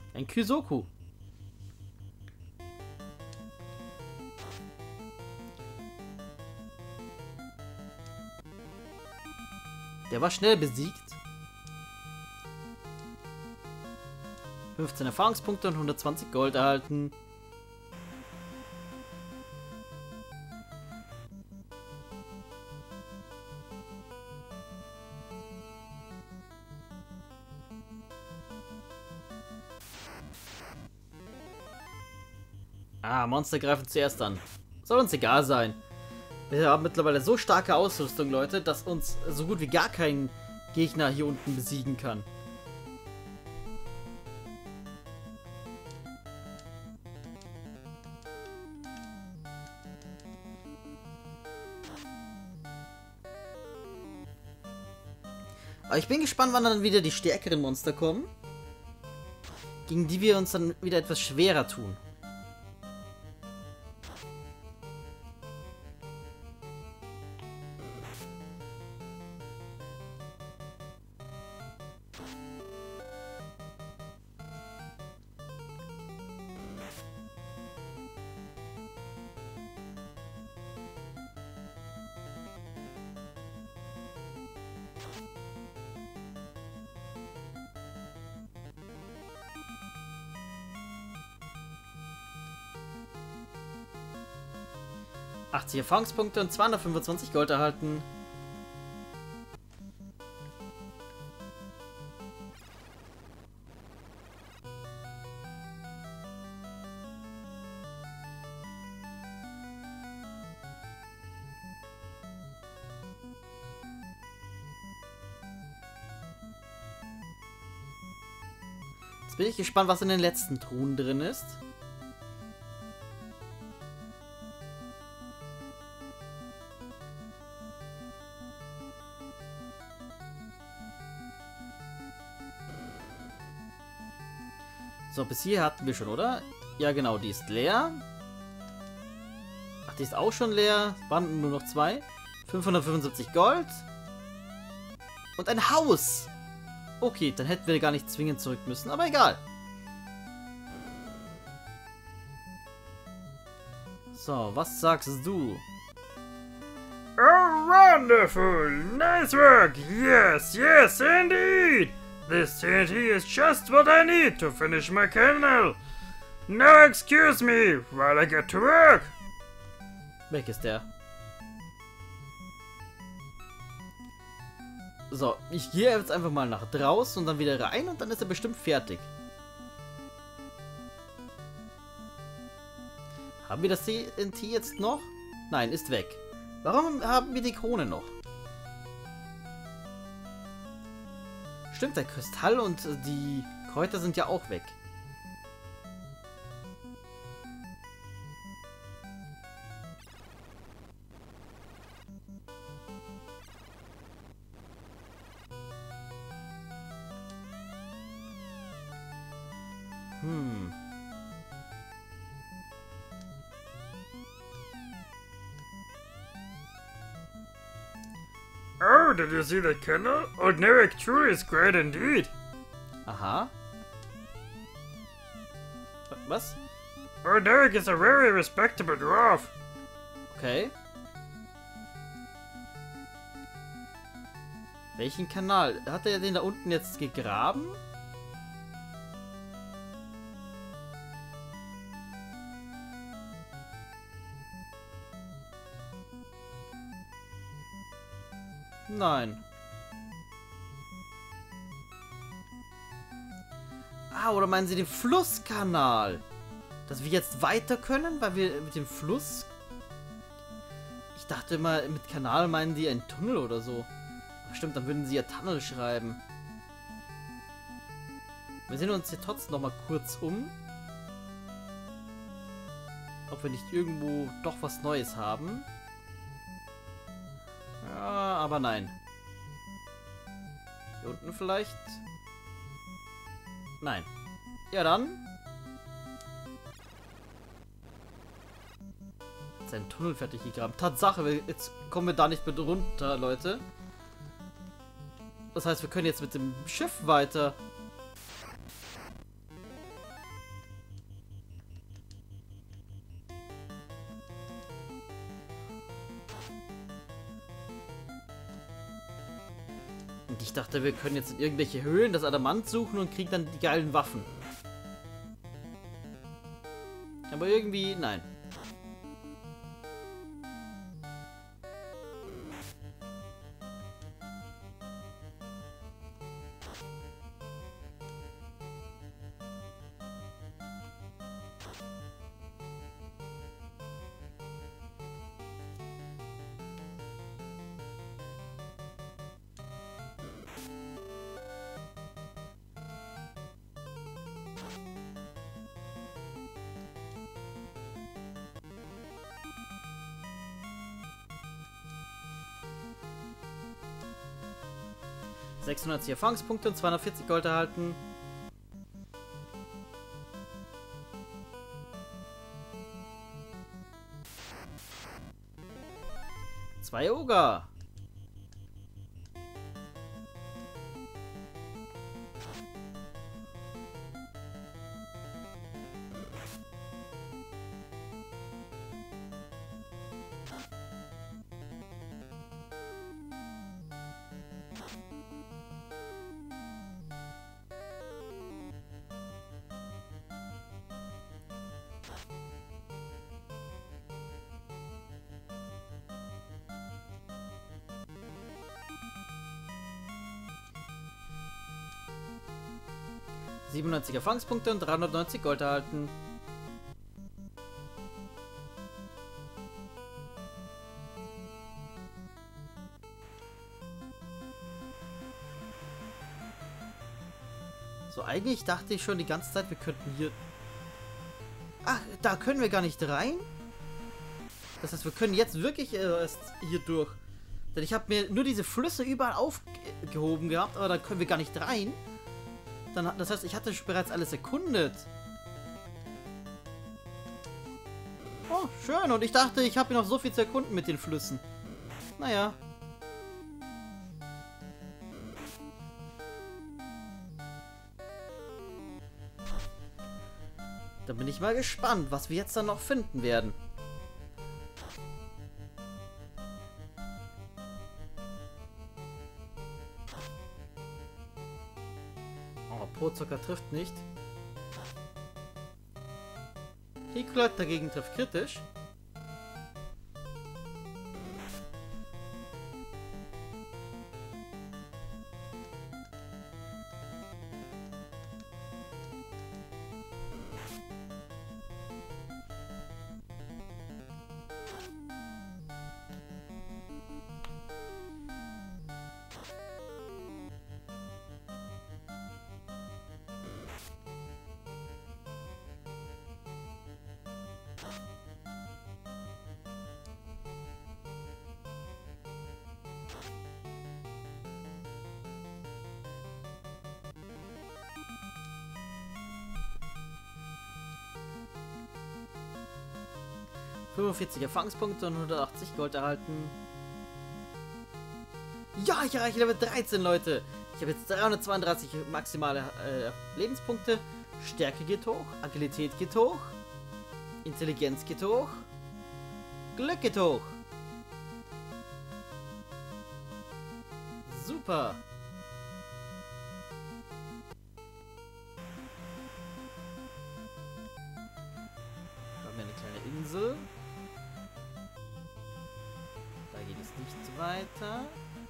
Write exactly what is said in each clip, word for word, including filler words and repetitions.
Ein Kysoku. Der war schnell besiegt. fünfzehn Erfahrungspunkte und hundertzwanzig Gold erhalten. Ah, Monster greifen zuerst an. Soll uns egal sein. Wir haben mittlerweile so starke Ausrüstung, Leute, dass uns so gut wie gar kein Gegner hier unten besiegen kann. Aber ich bin gespannt, wann dann wieder die stärkeren Monster kommen, gegen die wir uns dann wieder etwas schwerer tun. achtzig Erfahrungspunkte und zweihundertfünfundzwanzig Gold erhalten. Jetzt bin ich gespannt, was in den letzten Truhen drin ist. So, bis hier hatten wir schon, oder? Ja, genau, die ist leer. Ach, die ist auch schon leer. Waren nur noch zwei. fünfhundertfünfundsiebzig Gold. Und ein Haus. Okay, dann hätten wir gar nicht zwingend zurück müssen, aber egal. So, was sagst du? Oh, wonderful! Nice work! Yes, yes, indeed! This T N T is just what I need to finish my kennel. Now excuse me while I get to work. Weg ist der. So, ich gehe jetzt einfach mal nach draußen und dann wieder rein und dann ist er bestimmt fertig. Haben wir das T N T jetzt noch? Nein, ist weg. Warum haben wir die Krone noch? Stimmt, der Kristall und die Kräuter sind ja auch weg. Hm. Oh, did you see that kennel? Ordinary truly is great indeed. Aha. Was? Ordinary is a very respectable dwarf. Okay. Welchen Kanal? Hat er den da unten jetzt gegraben? Nein. Ah, oder meinen Sie den Flusskanal? Dass wir jetzt weiter können, weil wir mit dem Fluss... Ich dachte immer, mit Kanal meinen die einen Tunnel oder so. Ach, stimmt, dann würden sie ja Tunnel schreiben. Wir sehen uns hier trotzdem noch mal kurz um. Ob wir nicht irgendwo doch was Neues haben. Ja, aber nein. Hier unten vielleicht? Nein. Ja, dann. Jetzt ein Tunnel fertig gegraben. Tatsache, jetzt kommen wir da nicht mit runter, Leute. Das heißt, wir können jetzt mit dem Schiff weiter. Und ich dachte, wir können jetzt in irgendwelche Höhlen das Adamant suchen und kriegen dann die geilen Waffen. Aber irgendwie, nein. sechshundertzig Erfahrungspunkte und zweihundertvierzig Gold erhalten. Zwei Oger. siebenundneunzig Erfahrungspunkte und dreihundertneunzig Gold erhalten. So, eigentlich dachte ich schon die ganze Zeit, wir könnten hier... Ach, da können wir gar nicht rein? Das heißt, wir können jetzt wirklich erst hier durch. Denn ich habe mir nur diese Flüsse überall aufgehoben gehabt, aber da können wir gar nicht rein. Dann, das heißt, ich hatte bereits alles erkundet. Oh, schön. Und ich dachte, ich habe noch so viel zu erkunden mit den Flüssen. Naja. Da bin ich mal gespannt, was wir jetzt dann noch finden werden. Brotzucker trifft nicht. Hiklet dagegen trifft kritisch. fünfundvierzig Erfahrungspunkte und hundertachtzig Gold erhalten. Ja, ich erreiche Level dreizehn, Leute. Ich habe jetzt dreihundertzweiunddreißig maximale äh, Lebenspunkte. Stärke geht hoch, Agilität geht hoch, Intelligenz geht hoch, Glück geht hoch. Super. Da haben wir eine kleine Insel. Da geht es nicht weiter.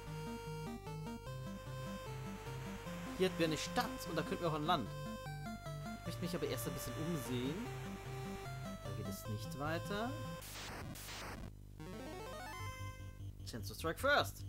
Hier hätten wir eine Stadt und da könnten wir auch ein Land. Ich möchte mich aber erst ein bisschen umsehen. Da geht es nicht weiter. Chance to strike first.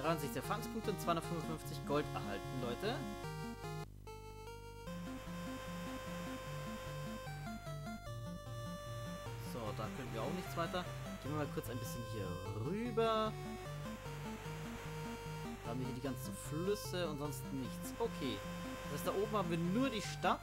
dreiundsechzig Erfahrungspunkte und zweihundertfünfundfünfzig Gold erhalten, Leute. So, da können wir auch nichts weiter. Gehen wir mal kurz ein bisschen hier rüber. Da haben wir hier die ganzen Flüsse und sonst nichts. Okay. Das heißt, da oben haben wir nur die Stadt.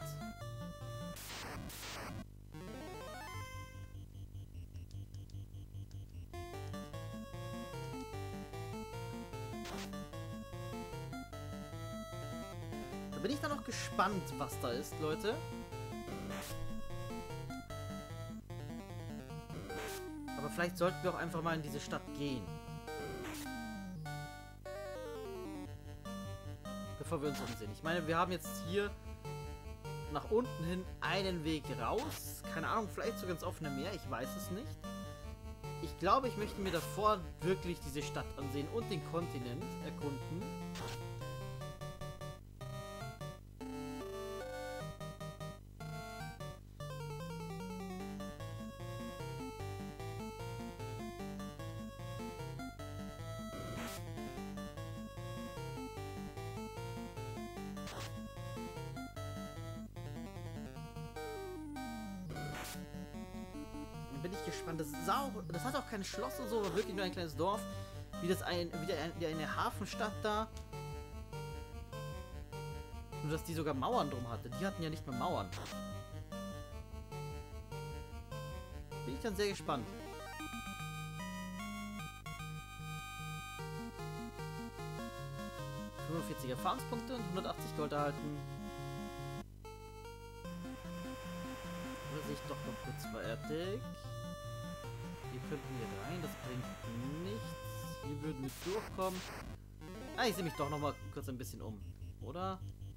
Da bin ich dann noch gespannt, was da ist, Leute. Aber vielleicht sollten wir auch einfach mal in diese Stadt gehen. Bevor wir uns umsehen. Ich meine, wir haben jetzt hier nach unten hin einen Weg raus. Keine Ahnung, vielleicht sogar ins offene Meer. Ich weiß es nicht. Ich glaube, ich möchte mir davor wirklich diese Stadt ansehen und den Kontinent erkunden. Bin ich gespannt. Das ist auch, das hat auch kein Schloss und so, aber wirklich nur ein kleines Dorf. Wie das ein, wieder ein, wie eine Hafenstadt da. Nur, dass die sogar Mauern drum hatte. Die hatten ja nicht mehr Mauern. Bin ich dann sehr gespannt. fünfundvierzig Erfahrungspunkte und hundertachtzig Gold erhalten. Oder sehe ich doch noch kurz fertig. Wir könnten hier rein, das bringt nichts. Hier würden wir durchkommen. Ah, ich sehe mich doch noch mal kurz ein bisschen um, oder?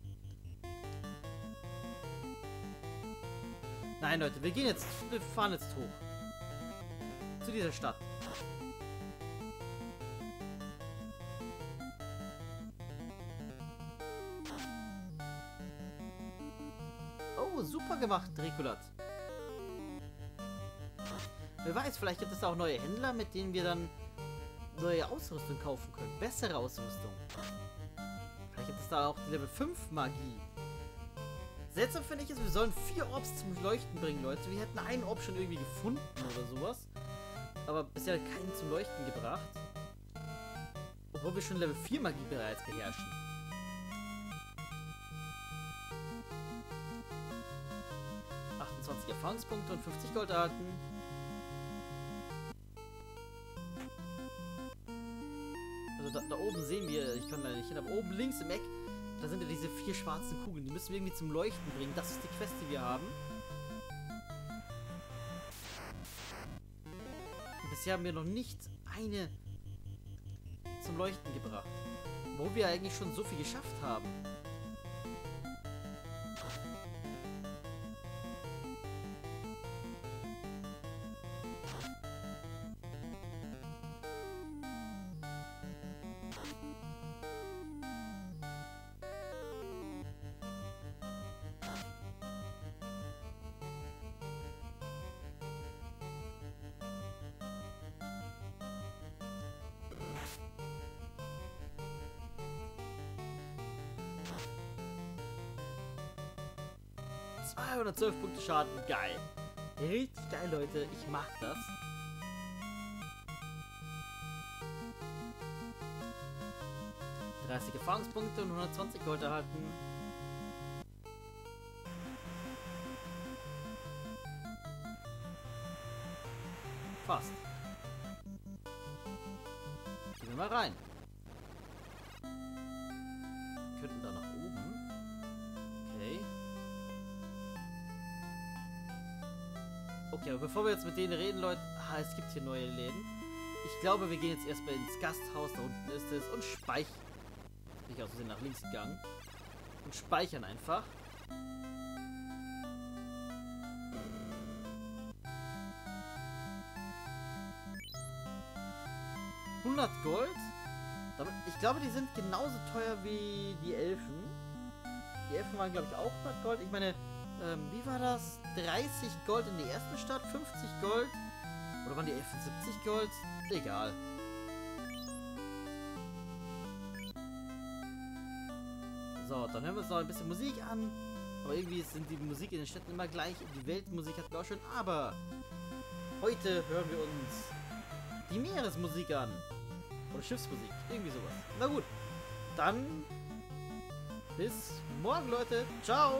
Nein, Leute, wir gehen jetzt, wir fahren jetzt hoch. Zu dieser Stadt. Oh, super gemacht, Drekulat. Wer weiß, vielleicht gibt es auch neue Händler, mit denen wir dann neue Ausrüstung kaufen können. Bessere Ausrüstung. Vielleicht gibt es da auch die Level fünf Magie. Seltsam finde ich es, wir sollen vier Orbs zum Leuchten bringen, Leute. Wir hätten einen Orb schon irgendwie gefunden oder sowas. Aber bisher keinen zum Leuchten gebracht. Obwohl wir schon Level vier Magie bereits beherrschen. achtundzwanzig Erfahrungspunkte und fünfzig Gold erhalten. Also da, da oben sehen wir, ich kann da nicht hin, aber oben links im Eck, da sind ja diese vier schwarzen Kugeln. Die müssen wir irgendwie zum Leuchten bringen. Das ist die Quest, die wir haben. Und bisher haben wir noch nicht eine zum Leuchten gebracht. Wo wir eigentlich schon so viel geschafft haben. zweihundertzwölf Punkte Schaden, geil. Richtig geil, Leute. Ich mag das. dreißig Erfahrungspunkte und hundertzwanzig Gold erhalten. Fast. Gehen wir mal rein. Wir könnten da nach oben. Okay. Okay, aber bevor wir jetzt mit denen reden, Leute... Ah, es gibt hier neue Läden. Ich glaube, wir gehen jetzt erstmal ins Gasthaus. Da unten ist es. Und speichern. Bin ich aus Versehen nach links gegangen. Und speichern einfach. hundert Gold. Damit, ich glaube, die sind genauso teuer wie die Elfen. Die Elfen waren, glaube ich, auch hundert Gold. Ich meine... Ähm, wie war das? dreißig Gold in der ersten Stadt, fünfzig Gold. Oder waren die Elfen siebzig Gold? Egal. So, dann hören wir uns noch ein bisschen Musik an. Aber irgendwie sind die Musik in den Städten immer gleich. Die Weltmusik hatten wir auch schon. Aber heute hören wir uns die Meeresmusik an. Oder Schiffsmusik. Irgendwie sowas. Na gut. Dann bis morgen, Leute. Ciao.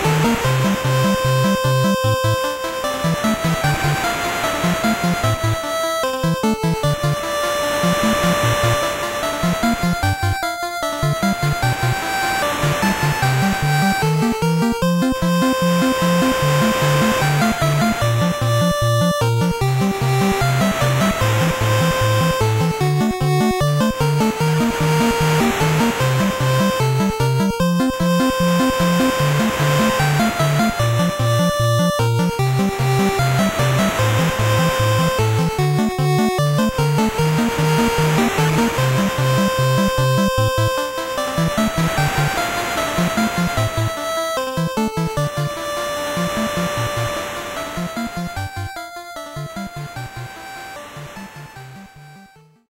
Thank you.